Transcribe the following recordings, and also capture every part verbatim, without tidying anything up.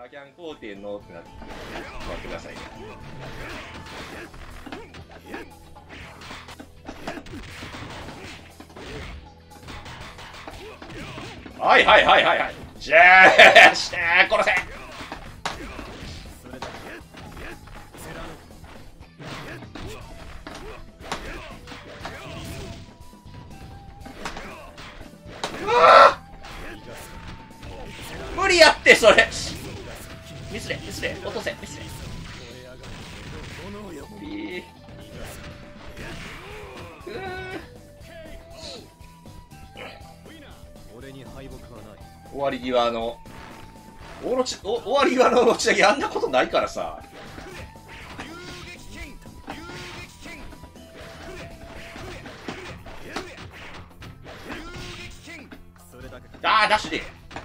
バキャン皇帝のってなって待ってくださいね。はいはいはいはいはい。しゃーしゃー殺せ。うわー無理やってそれ。ミスれミスれ落とせミスれ。無理。うー終わり際の大のちお終わり際の持ち上げあんなことないからさ。あーダッシュでい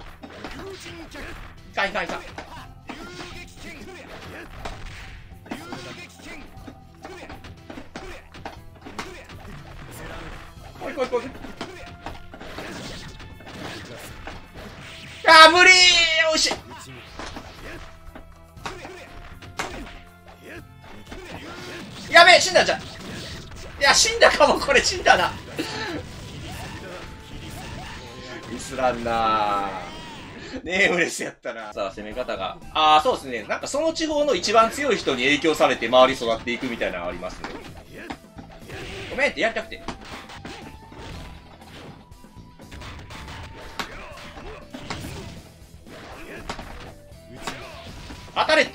かんいかんいかん。来い来い来い。あー無理ー。おいしい。やべえ死んだんじゃん。いや死んだかも。これ死んだな。ミスらんなー。ネームレスやったな。さあ攻め方がああそうですね。なんかその地方の一番強い人に影響されて周り育っていくみたいなのありますね。ごめんってやりたくて。当たれって。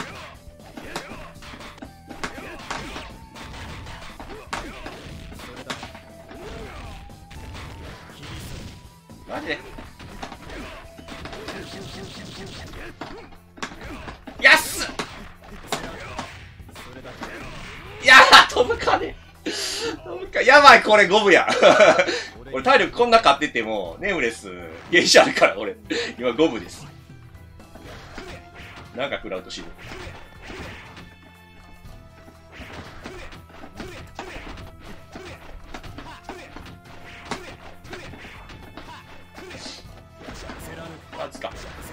マジでやっす。いやー飛ぶかね。飛ぶか。やばいこれゴブや。俺体力こんな勝っててもネームレス原始あるから俺今ゴブです。なんか食らうと死ぬ。マジか。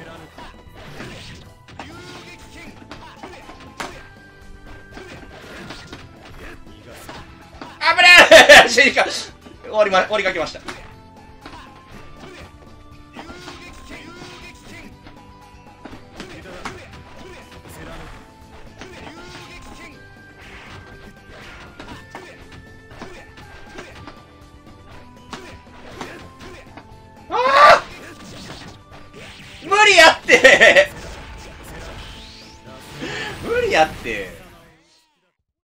あぶねえ。死にか終わりま終わりかけました。無理やって無理やって。